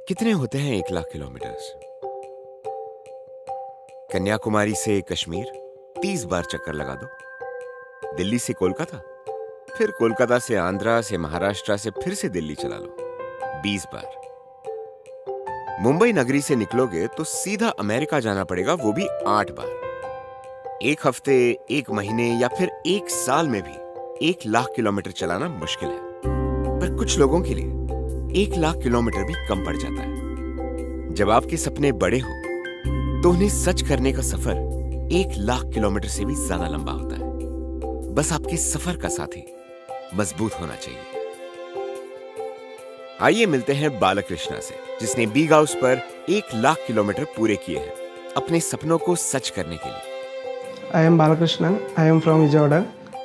कितने होते हैं 1 लाख किलोमीटर्स? कन्याकुमारी से कश्मीर 30 बार चक्कर लगा दो। दिल्ली से कोलकाता, फिर कोलकाता से आंध्रा से महाराष्ट्र से फिर से दिल्ली चला लो 20 बार। मुंबई नगरी से निकलोगे तो सीधा अमेरिका जाना पड़ेगा, वो भी 8 बार। एक हफ्ते, एक महीने या फिर एक साल में भी 1 लाख किलोमीटर चलाना मुश्किल है, पर कुछ लोगों के लिए 1 लाख किलोमीटर भी कम पड़ जाता है। जब आपके सपने बड़े हो तो उन्हें सच करने का सफर 1 लाख किलोमीटर से भी ज्यादा लंबा होता है। बस आपके सफर का साथी मजबूत होना चाहिए। आइए मिलते हैं बालकृष्णा से, जिसने बिग हाउस पर 1 लाख किलोमीटर पूरे किए हैं अपने सपनों को सच करने के लिए। I am Balakrishnan. I am from Vijayawada.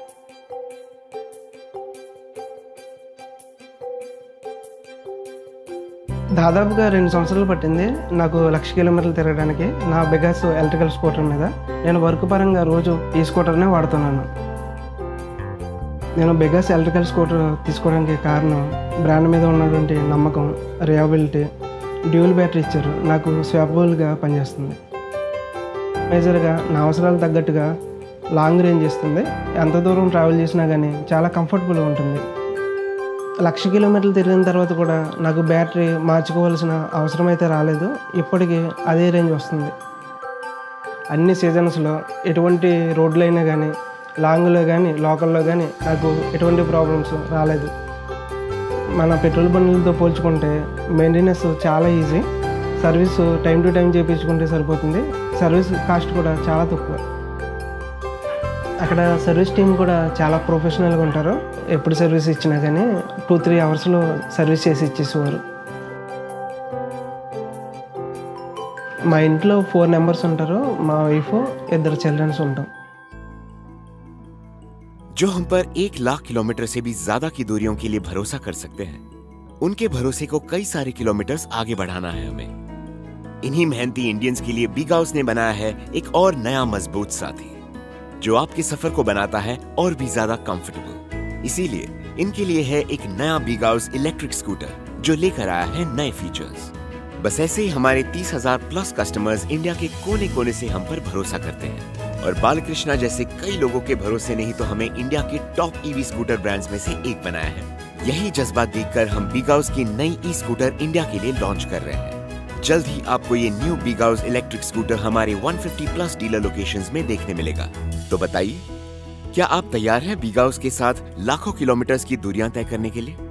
దాదాపుగా 2 సంవత్సరాలు పట్టింది నాకు 1,00,000 కిలోమీటర్లు తిరగడానికి నా బెగాస్ ఎలక్ట్రికల్ స్కూటర్ మీద. నేను వర్క్ పరంగా రోజు ఈ స్కూటర్నే వాడుతున్నాను. నేను బెగాస్ ఎలక్ట్రికల్ స్కూటర్ తీసుకోవడానికి కారణం బ్రాండ్ మీద ఉన్నటువంటి నమ్మకం, రిలయబిలిటీ, డ్యూయల్ బ్యాటరీ ఇచ్చారు. నాకు స్వాపబుల్గా పనిచేస్తుంది. మేజర్గా నా అవసరాలు తగ్గట్టుగా లాంగ్ రేంజ్ ఇస్తుంది. ఎంత దూరం ట్రావెల్ చేసినా కానీ చాలా కంఫర్టబుల్గా ఉంటుంది. 1,00,000 కిలోమీటర్లు తిరిగిన తర్వాత కూడా నాకు బ్యాటరీ మార్చుకోవాల్సిన అవసరం అయితే రాలేదు. ఇప్పటికీ అదే రేంజ్ వస్తుంది. అన్ని సీజన్స్లో ఎటువంటి రోడ్లు అయినా కానీ, లాంగ్లో కానీ, లోకల్లో కానీ నాకు ఎటువంటి ప్రాబ్లమ్స్ రాలేదు. మన పెట్రోల్ బండ్లతో పోల్చుకుంటే మెయింటెనెన్స్ చాలా easy. Service time to time చేయించుకుంటే సరిపోతుంది. సర్వీస్ కాస్ట్ కూడా చాలా తక్కువ. అక్కడ సర్వీస్ టీం కూడా చాలా ప్రొఫెషనల్గా ఉంటారు. ఎప్పుడు సర్వీస్ ఇచ్చినా కానీ 2-3 అవర్స్లో సర్వీస్ చేసి ఇచ్చేసేవారు. మా ఇంట్లో 4 మెంబర్స్ ఉంటారు. మా వైఫ్, 2 చిల్డ్రన్స్ ఉంటాం. जो हम पर 1 लाख किलोमीटर से भी ज्यादा की दूरियों के लिए भरोसा कर सकते हैं, उनके भरोसे को कई सारे किलोमीटर्स आगे बढ़ाना है हमें। इन्हीं मेहनती इंडियंस के लिए बिग हाउस ने बनाया है एक और नया मजबूत साथी, जो आपके सफर को बनाता है और भी ज्यादा कंफर्टेबल। इसीलिए इनके लिए है एक नया बिग हाउस इलेक्ट्रिक स्कूटर, जो लेकर आया है नए फीचर्स। बस ऐसे ही हमारे 30,000 प्लस कस्टमर्स इंडिया के कोने कोने से हम पर भरोसा करते हैं, और बालकृष्णा जैसे कई लोगों के भरोसे ने ही तो हमें इंडिया के टॉप ईवी स्कूटर ब्रांड्स में से एक बनाया है। यही जज्बा देखकर हम बिग हाउस की नई ई स्कूटर इंडिया के लिए लॉन्च कर रहे हैं। जल्द ही आपको ये new big house electric scooter हमारे 150 प्लस डीलर लोकेशंस में देखने मिलेगा। तो बताइए, क्या आप तैयार हैं बिग हाउस के साथ लाखों किलोमीटर्स की दूरियां तय करने के लिए?